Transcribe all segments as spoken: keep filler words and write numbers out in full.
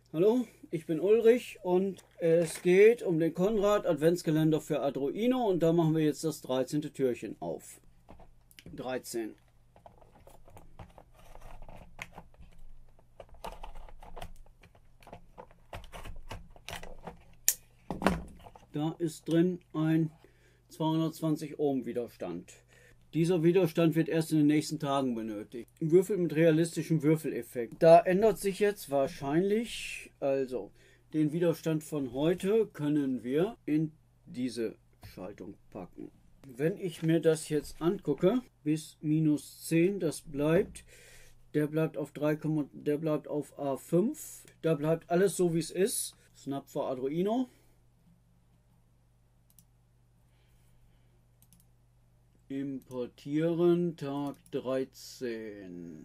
Hallo, ich bin Ulrich und es geht um den Konrad Adventskalender für Arduino und da machen wir jetzt das dreizehnte Türchen auf. dreizehn. Da ist drin ein zweihundertzwanzig Ohm Widerstand. Dieser Widerstand wird erst in den nächsten Tagen benötigt. Würfel mit realistischem Würfeleffekt. Da ändert sich jetzt wahrscheinlich, also den Widerstand von heute können wir in diese Schaltung packen. Wenn ich mir das jetzt angucke, bis minus zehn, das bleibt, der bleibt auf drei, der bleibt auf A fünf, da bleibt alles so wie es ist. Snap für Arduino. Importieren, Tag dreizehn.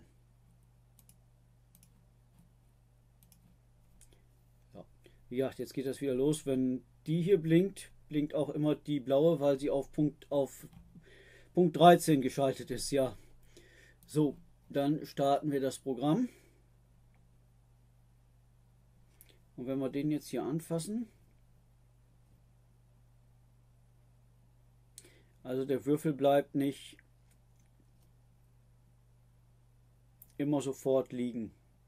Ja. Wie gesagt, jetzt geht das wieder los. Wenn die hier blinkt, blinkt auch immer die blaue, weil sie auf Punkt, auf Punkt dreizehn geschaltet ist. Ja. So, dann starten wir das Programm. Und wenn wir den jetzt hier anfassen, also der Würfel bleibt nicht immer sofort liegen.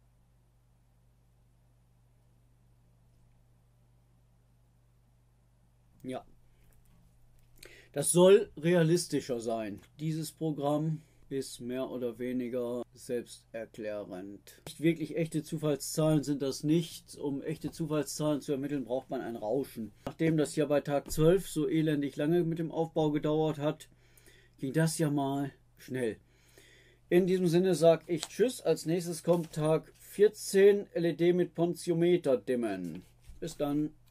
Ja. Das soll realistischer sein. Dieses Programm ist mehr oder weniger selbsterklärend. Wirklich echte Zufallszahlen sind das nicht. Um echte Zufallszahlen zu ermitteln, braucht man ein Rauschen. Nachdem das ja bei Tag zwölf so elendig lange mit dem Aufbau gedauert hat, ging das ja mal schnell. In diesem Sinne sage ich Tschüss. Als nächstes kommt Tag vierzehn, L E D mit Potentiometer dimmen. Bis dann.